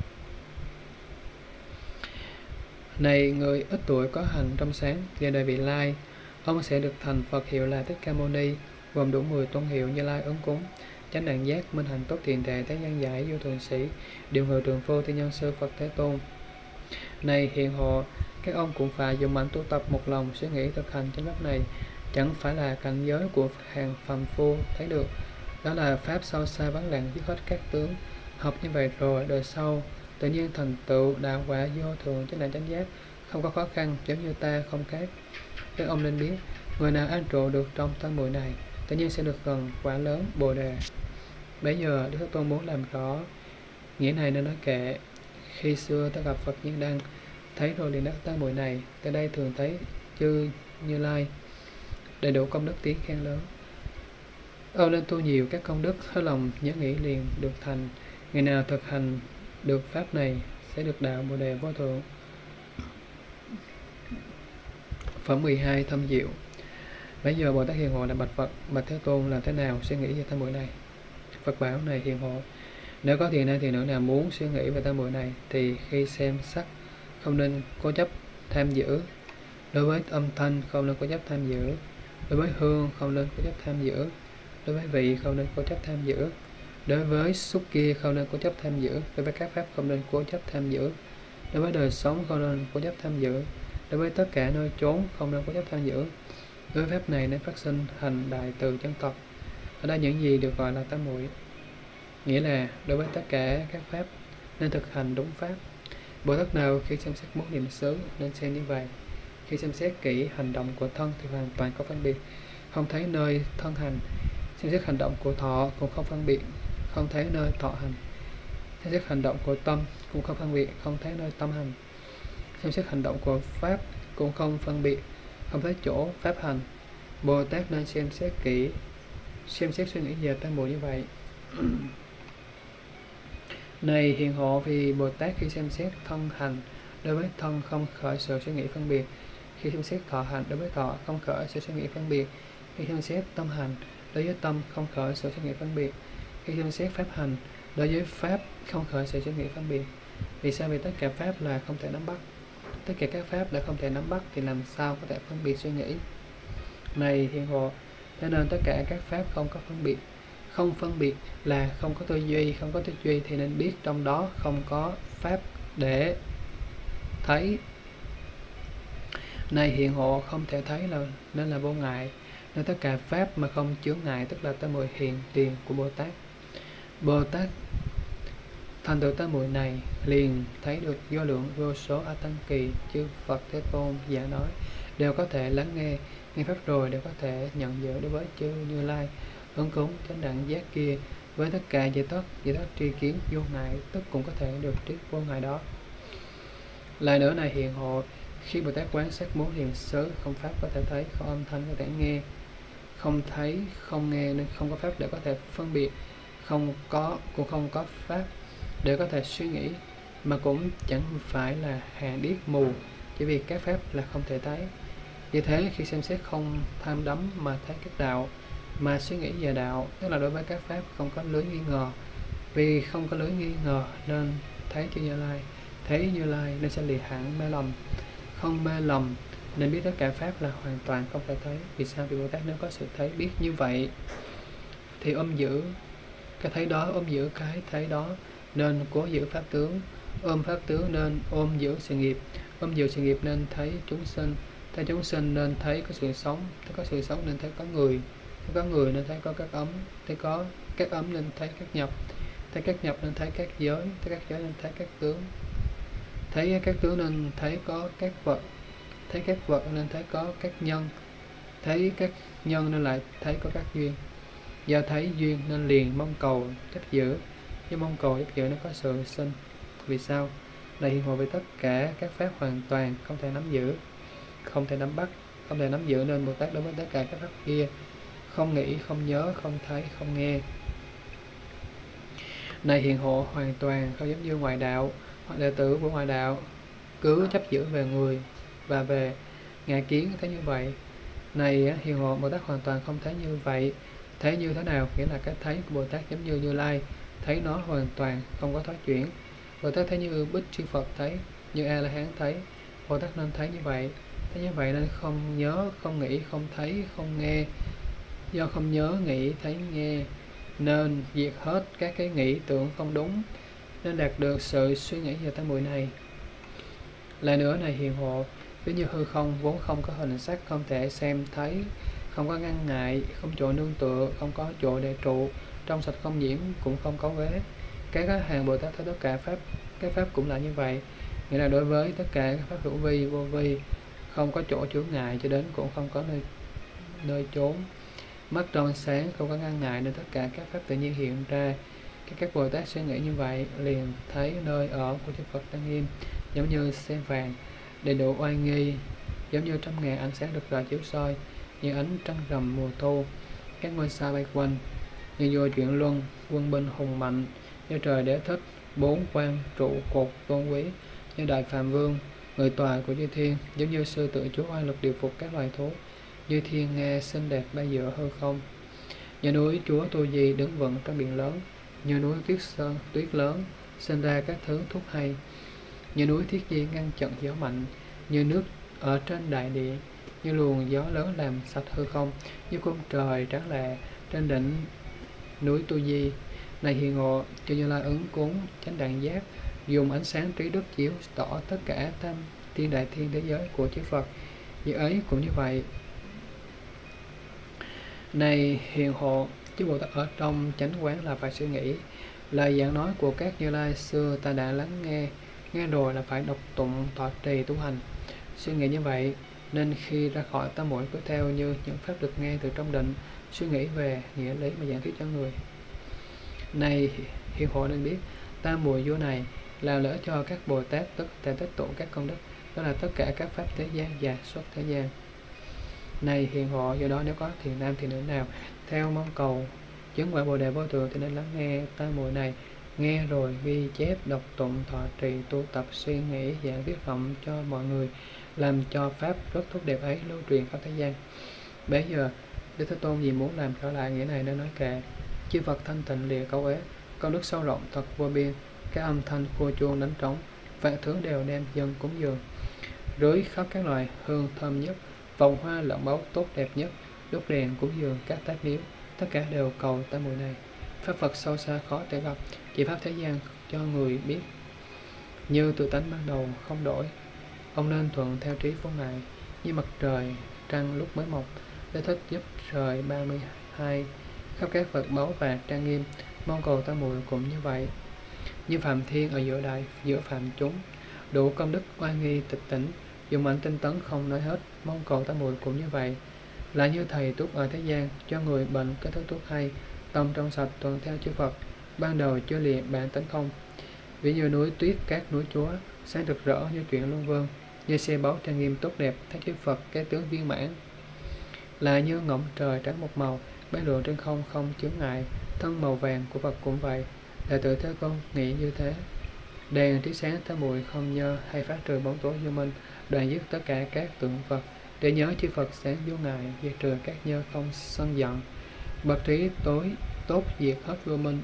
Này người ít tuổi có hành trong sáng, về đời vị lai, ông sẽ được thành Phật hiệu là Thích Ca Mâu Ni, gồm đủ 10 tôn hiệu Như Lai ứng cúng: chánh đẳng giác, minh hạnh tốt thiện thể, thế gian giải, vô thường sĩ, điều ngự trường phu, thiên nhân sư Phật Thế Tôn. Này Hiền Hộ, các ông cũng phải dùng mạnh tu tập, một lòng suy nghĩ thực hành trong pháp này, chẳng phải là cảnh giới của hàng phàm phu thấy được. Đó là pháp sâu xa vắng lặng dứt hết các tướng. Học như vậy rồi, đời sau tự nhiên thành tựu đạo quả vô thường chánh đẳng chánh giác, không có khó khăn, giống như ta không khác. Các ông nên biết, người nào an trụ được trong tam muội này, tự nhiên sẽ được gần quả lớn bồ đề. Bây giờ Đức Thế Tôn muốn làm rõ nghĩa này nên nói kệ: khi xưa ta gặp Phật Nhiên Đăng, thấy rồi liền đắc tam muội này. Tại đây thường thấy chư Như Lai đầy đủ công đức tiếng khen lớn. Ông nên tu nhiều các công đức, hết lòng nhớ nghĩ liền được thành. Ngày nào thực hành được pháp này sẽ được đạo bồ đề vô thượng. Phẩm 12. Thâm diệu. Bây giờ Bồ Tát Hiền Hộ là bạch Phật: bạch Thế Tôn, làm thế nào suy nghĩ về tam muội này? Phật bảo: này Hiền Hộ, nếu có thiện nam thiện nữ nào muốn suy nghĩ về tam muội này, thì khi xem sắc không nên cố chấp tham giữ, đối với âm thanh không nên cố chấp tham giữ, đối với hương không nên cố chấp tham giữ, đối với vị không nên cố chấp tham giữ, đối với xúc kia không nên cố chấp tham giữ, đối với các pháp không nên cố chấp tham giữ, đối với đời sống không nên cố chấp tham giữ, đối với tất cả nơi chốn không nên cố chấp tham giữ. Đối với pháp này nên phát sinh hành đại từ chân thật. Ở đây những gì được gọi là tam muội, nghĩa là đối với tất cả các pháp nên thực hành đúng pháp. Bồ Tát nào khi xem xét bốn niệm xứ nên xem như vậy: khi xem xét kỹ hành động của thân thì hoàn toàn có phân biệt, không thấy nơi thân hành. Xem xét hành động của thọ cũng không phân biệt, không thấy nơi thọ hành. Xem xét hành động của tâm cũng không phân biệt, không thấy nơi tâm hành. Xem xét hành động của pháp cũng không phân biệt, không thấy chỗ pháp hành. Bồ Tát nên xem xét kỹ, xem xét suy nghĩ về tam muội như vậy. Này Hiền Hộ, vì Bồ Tát khi xem xét thân hành, đối với thân không khởi sự suy nghĩ phân biệt, Khi xem xét thọ hành, đối với thọ không khởi sự suy nghĩ phân biệt. Khi xem xét tâm hành, đối với tâm không khởi sự suy nghĩ phân biệt. Khi xem xét pháp hành, đối với pháp không khởi sự suy nghĩ phân biệt. Vì sao? Vì tất cả pháp là không thể nắm bắt. Tất cả các pháp là không thể nắm bắt thì làm sao có thể phân biệt suy nghĩ. Này hiền hộ, cho nên tất cả các pháp không có phân biệt. Không phân biệt là không có tư duy, không có tư duy thì nên biết trong đó không có pháp để thấy. Này hiện hộ, không thể thấy là nên là vô ngại, nên tất cả pháp mà không chướng ngại tức là tam muội hiện tiền của Bồ Tát. Bồ Tát thành tựu tam muội này liền thấy được vô lượng vô số a tăng kỳ chư Phật Thế Tôn giảng nói, đều có thể lắng nghe pháp rồi đều có thể nhận giữ đối với chư Như Lai ứng cúng chánh đẳng giác kia với tất cả giải thoát tri kiến vô ngại, tức cũng có thể được trí vô ngại đó. Lại nữa này hiện hộ, khi Bồ Tát quán sát bốn thiền xứ, không pháp có thể thấy, không âm thanh có thể nghe, không thấy không nghe nên không có pháp để có thể phân biệt, cũng không có pháp để có thể suy nghĩ, mà cũng chẳng phải là hàng điếc mù, chỉ vì các pháp là không thể thấy. Vì thế khi xem xét không tham đắm mà thấy các đạo, mà suy nghĩ về đạo, tức là đối với các pháp không có lưới nghi ngờ. Vì không có lưới nghi ngờ nên thấy chư Như Lai, thấy Như Lai nên sẽ lìa hẳn mê lầm. Không mê lầm nên biết tất cả pháp là hoàn toàn không thể thấy. Vì sao? Vì Bồ Tát nếu có sự thấy biết như vậy thì ôm giữ cái thấy đó, ôm giữ cái thấy đó, nên cố giữ pháp tướng. Ôm pháp tướng nên ôm giữ sự nghiệp, ôm giữ sự nghiệp nên thấy chúng sinh, thấy chúng sinh nên thấy có sự sống, thấy có sự sống nên thấy có người, thấy có người nên thấy có các ấm, thấy có các ấm nên thấy các nhập, thấy các nhập nên thấy các giới, thấy các giới nên thấy các tướng, thấy các tướng nên thấy có các vật, thấy các vật nên thấy có các nhân, thấy các nhân nên lại thấy có các duyên. Do thấy duyên nên liền mong cầu chấp giữ, do mong cầu chấp giữ nó có sự sinh. Vì sao? Là hiện hộ về tất cả các pháp hoàn toàn không thể nắm giữ, không thể nắm bắt, không thể nắm giữ, nên Bồ Tát đối với tất cả các pháp kia không nghĩ, không nhớ, không thấy, không nghe. Này hiện hộ hoàn toàn không giống như ngoại đạo hoặc đệ tử của ngoại đạo cứ chấp giữ về người và về ngã kiến thấy như vậy. Này hiện hộ Bồ Tát hoàn toàn không thấy như vậy. Thấy như thế nào? Nghĩa là cái thấy của Bồ Tát giống như Như Lai, thấy nó hoàn toàn không có thoái chuyển. Bồ Tát thấy như Bích Chi Phật thấy, như A La Hán thấy. Bồ Tát nên thấy như vậy. Thấy như vậy nên không nhớ, không nghĩ, không thấy, không nghe. Do không nhớ, nghĩ, thấy, nghe nên diệt hết các cái nghĩ tưởng không đúng, nên đạt được sự suy nghĩ về tam muội này. Lại nữa này hiện hộ, ví như hư không vốn không có hình sắc, không thể xem thấy, không có ngăn ngại, không chỗ nương tựa, không có chỗ để trụ, trong sạch không nhiễm, cũng không có vế. Các hàng Bồ Tát thấy tất cả pháp, các pháp cũng là như vậy, nghĩa là đối với tất cả các pháp hữu vi, vô vi, không có chỗ chướng ngại cho đến cũng không có nơi trốn. Mắt trong sáng không có ngăn ngại nên tất cả các pháp tự nhiên hiện ra. Các Bồ Tát suy nghĩ như vậy liền thấy nơi ở của chư Phật trang nghiêm giống như sen vàng, đầy đủ oai nghi, giống như trăm ngàn ánh sáng rực rỡ chiếu soi, như ánh trăng rằm mùa thu, các ngôi sao bay quanh, như vua chuyển luân, quân binh hùng mạnh, như trời đế thích, bốn quan trụ cột tôn quý, như đại phạm vương, người tòa của chư thiên, giống như sư tử chúa oai lực điều phục các loài thú, như thiên nga xinh đẹp bay giữa hư không, như núi chúa Tu Di đứng vững trong biển lớn, như núi tuyết lớn sinh ra các thứ thuốc hay, như núi Thiết Di ngăn chặn gió mạnh, như nước ở trên đại địa, như luồng gió lớn làm sạch hư không, như cung trời tráng lệ trên đỉnh núi Tu Di. Này hiện ngộ, chư Như Lai ứng cúng chánh đẳng giác, dùng ánh sáng trí đức chiếu tỏ tất cả tam thiên đại thiên thế giới của chư Phật. Như ấy cũng như vậy. Này hiền hộ, chư Bồ Tát ở trong chánh quán là phải suy nghĩ. Lời giảng nói của các Như Lai xưa ta đã lắng nghe, nghe rồi là phải đọc tụng thọ trì tu hành. Suy nghĩ như vậy nên khi ra khỏi tam muội cứ theo như những pháp được nghe từ trong định, suy nghĩ về nghĩa lý mà giảng thuyết cho người. Này hiền hộ nên biết, tam muội vô này là lợi cho các Bồ Tát tất thể tích tụ các công đức, đó là tất cả các pháp thế gian và xuất thế gian. Này hiền hộ, do đó nếu có thiền nam thiền nữ nào theo mong cầu chứng quả Bồ đề vô thượng thì nên lắng nghe tam muội này, nghe rồi ghi chép đọc tụng thọ trì tu tập suy nghĩ giảng thuyết vọng cho mọi người, làm cho pháp rất tốt đẹp ấy lưu truyền khắp thế gian. Bấy giờ Đức Thế Tôn vì muốn làm trở lại nghĩa này nên nói kệ: chư Phật thanh tịnh lìa câu ế, con nước sâu rộng thật vô biên, các âm thanh khua chuông đánh trống, vạn thứ đều đem dâng cúng dường, rưới khắp các loài hương thơm nhất, vòng hoa lợn báu tốt đẹp nhất, đốt đèn cúng dường các tác miếu, tất cả đều cầu tới mùi này. Pháp Phật sâu xa khó thể gặp, chỉ pháp thế gian cho người biết, như tự tánh ban đầu không đổi. Ông nên thuận theo trí của ngài, như mặt trời trăng lúc mới mọc, để thích giúp trời 32 khắp các vật báu và trang nghiêm, mong cầu tam muội cũng như vậy. Như Phạm Thiên ở giữa phạm chúng, đủ công đức oai nghi tịch tỉnh, dùng ảnh tinh tấn không nói hết, mong cầu tam muội cũng như vậy. Lại như thầy thuốc ở thế gian, cho người bệnh kết thức thuốc hay, tâm trong sạch tuân theo chư Phật, ban đầu chưa lìa bản tánh không. Ví như núi tuyết các núi chúa, sáng rực rỡ như chuyện luân vương, như xe báu trang nghiêm tốt đẹp, thấy chư Phật cái tướng viên mãn. Là như ngỗng trời trắng một màu, bay lượn trên không không chướng ngại, thân màu vàng của Phật cũng vậy. Đệ tử Thế Tôn nghĩ như thế. Đèn trí sáng tam muội không nhơ hay phát trừ bóng tối vô minh, đoạn dứt tất cả các tượng Phật, để nhớ chư Phật sáng vô ngại, diệt trừ các nhơ không sân giận. Bậc trí tối tốt diệt hết vô minh,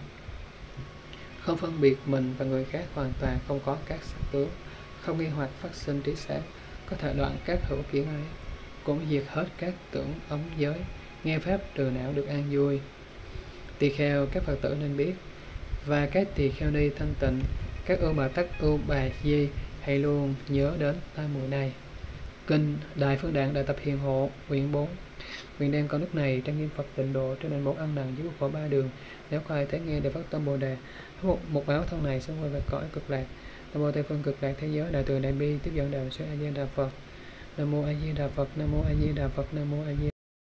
không phân biệt mình và người khác, hoàn toàn không có các sắc tướng, không nghi hoặc phát sinh trí sáng, có thể đoạn các hữu kiến ấy, cũng diệt hết các tưởng ấm giới, nghe pháp trừ não được an vui. Tỳ kheo các Phật tử nên biết, và các tỳ kheo ni thanh tịnh, các ưu bà tắc ưu bà di hãy luôn nhớ đến tai muội này. Kinh Đại Phương Đạn Đại Tập Hiền Hộ quyển 4. Nguyện đem con đức này trang nghiêm Phật tịnh độ trên nền mẫu ăn nằng dưới khổ ba đường, nếu có ai thấy nghe để phát tâm Bồ đề, một báo thân này sống về cõi cực lạc. Nam mô Tây phương cực lạc thế giới đại từ đại bi tiếp dẫn đạo sư A Di Đà Phật. Nam mô A Di Đà Phật. Nam mô A Di Đà Phật. Nam mô A Di